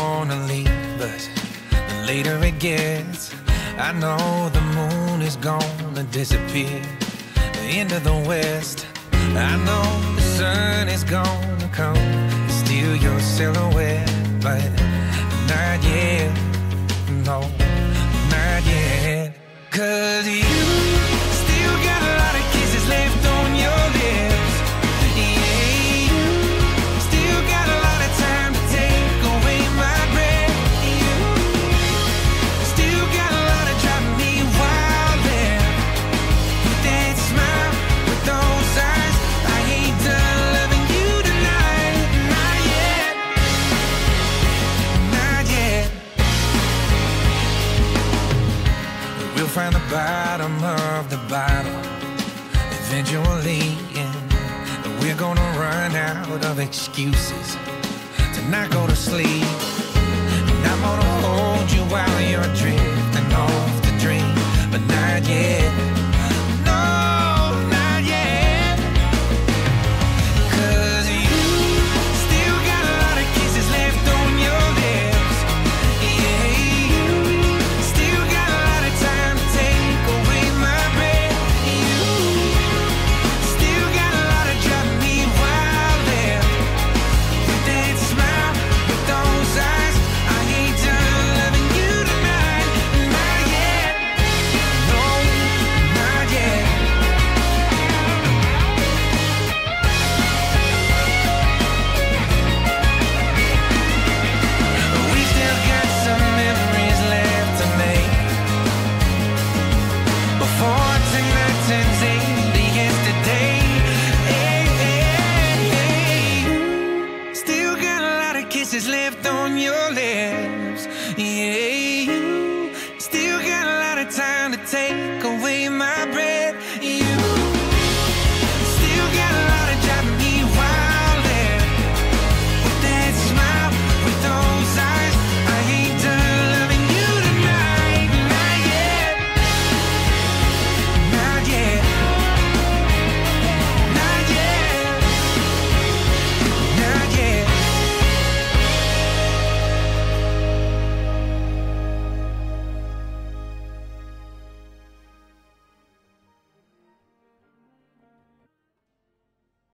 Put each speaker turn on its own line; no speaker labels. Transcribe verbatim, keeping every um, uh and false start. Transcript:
wanna leave, but the later it gets, I know the moon is gonna disappear into the west. I know the sun is gonna come and steal your silhouette, but not yet, no, not yet. 'Cause you still got a lot of kisses left on your lips. Yeah, you still got a lot of time to take away my breath. You still got a lot of driving me wild left. With that smile, with those eyes, I ain't done loving you tonight. Not yet, not yet. We'll find the bottom of the bottle eventually, and we're gonna run out of excuses to not go to sleep. And I'm gonna hold you while you're drifting off the dream, but not yet, no, not yet. 'Cause you still got a lot of kisses left on your lips. Yeah, you still got a lot of time to take away my breath. You still got a lot of driving me wild left. With that smile, with those eyes, I ain't done loving you tonight. Not yet, no, not yet. We still got some memories left to make before tonight turns into yesterday. Hey, hey, hey. Still got a lot of kisses left on your lips. Yeah.